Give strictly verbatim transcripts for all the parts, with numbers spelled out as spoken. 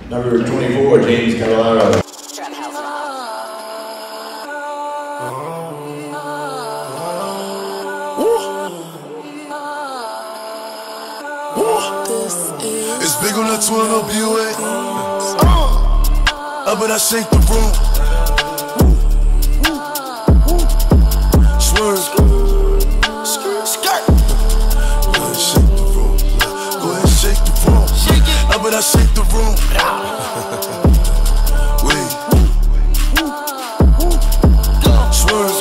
Number twenty-four, James Cavallaro. It's big on that twin up U A. Uh, but I shake the room. Swerve. Skirt. Go ahead, shake the room. Go ahead, shake the room. Uh, but I shake the room. Wait. Swerve.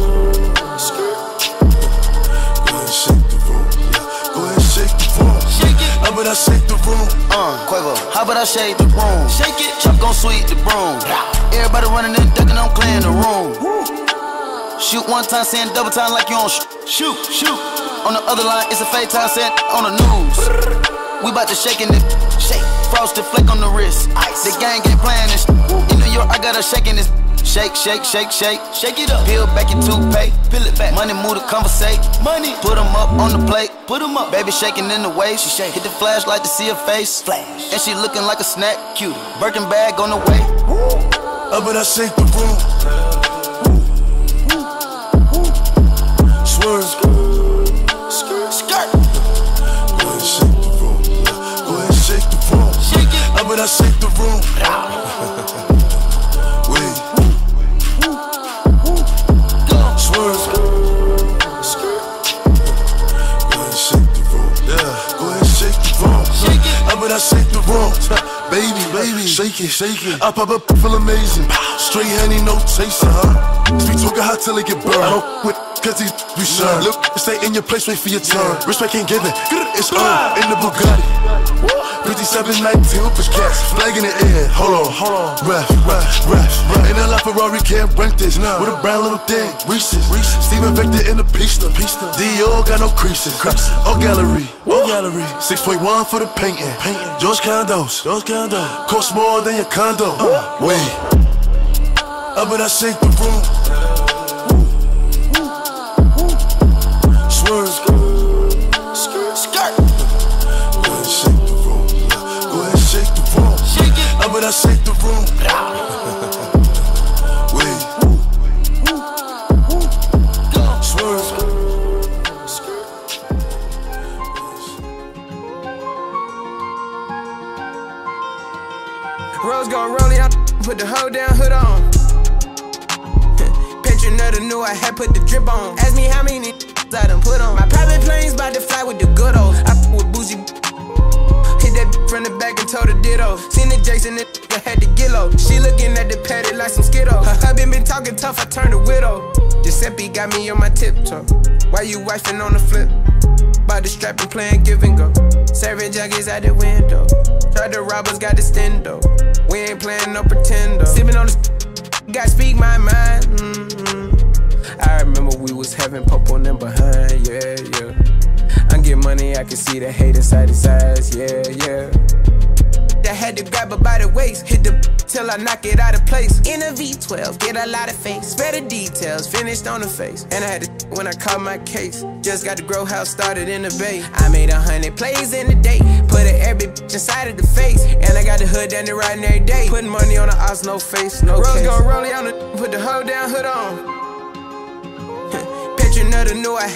Go ahead, shake the room. Go ahead, shake the room. How about I shake the room? Uh, Quavo, how about I shake the room? Shake it, Chuck gon' sweep the broom. Everybody running and ducking, I'm clearing the room. Shoot one time, saying double time like you on sh shoot, shoot. On the other line, it's a fake time, saying on the news. We bout to shaking it, shake. Frosted flake on the wrist. Ice. The gang ain't playing this. In New York, I got her shaking this. Shake, shake, shake, shake, shake it up. Peel back your toothpaste, peel it back. Money move to conversate. Money, put them up on the plate. Put them up. Baby shaking in the wave. She shake. Hit the flashlight to see her face. Flash. And she looking like a snack. Cute. Birkin bag on the way. How about I shake the room? Swerve. Skirt. Go ahead, shake the room. Go ahead, shake the room. Shake it. How about I shake the room? Wait. Swerve. Go ahead, shake the room. Yeah. Go ahead, shake the room. Shake it. How about I shake the room? Baby, baby, shake it, shake it. I pop up, feel amazing. Straight honey, no chaser, huh? Sweet talking hot till it get burned. I don't quit, cause these be sure. Look, stay in your place, wait for your turn. Respect ain't given, it's earned. In the Bugatti. fifty-seven nineteen, push cats, flag in the air. Hold on, hold on. Ref, ref, ref. Ain't a lot Ferrari, can't rent this. With a brown little thing, Reese's. Steven Victor in the pista. Dior got no creases. All gallery, all gallery. six point one for the painting. George condos, George condos. Cost more than your condo. Wait. How about I shake the room? Swerve. Skirt. Go ahead, shake the room. Go ahead, shake the room. Shake it. How about I shake the room? Wait. Swerve. Rose gon' roll it out, put the hoe down, hood on. Picture another knew I had put the drip on. Ask me how many I done put on. My private plane's about to fly with the good old. I with bougie. Hit that from the back and told her ditto. Seen the Jason, it had the gillo. She looking at the paddock like some Skittle. Her husband been talking tough, I turned a widow. Giuseppe got me on my tiptoe. Why you wifing on the flip? By the strap and playing give and go. Serving junkies out the window. Tried to rob us, got the stendo. We ain't playing no pretendo. Sipping on the got speak my mind. Mm-hmm. I remember we was having pop on them behind, yeah, yeah. I get money, I can see the hate inside his eyes, yeah, yeah. I had to grab her by the waist, hit the till I knock it out of place. In a V twelve, get a lot of face. Spare the details, finished on the face. And I had to when I caught my case. Just got the grow house started in the bay. I made a hundred plays in a day. Put a every bitch inside of the face. And I got the hood down there riding every day. Putting money on the odds, no face, no Rose case. Rose gon' roll it on the put the hoe down, hood on. Picture another knew I